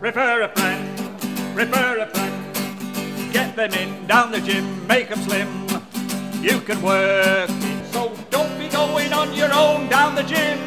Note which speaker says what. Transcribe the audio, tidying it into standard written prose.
Speaker 1: Refer a friend, refer a friend. Get them in down the gym, make them slim. You can work it, so don't be going on your own down the gym.